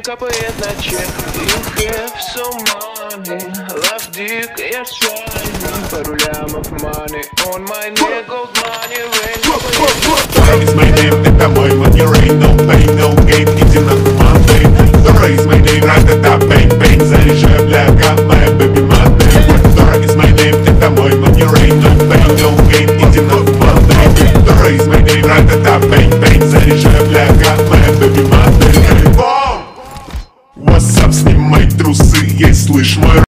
капает на чек. You have some money, love dick, я slimy. Пару лямов money, on my neck, gold money, rain капает. It's my name, это мой money, rain, no pain, no gain.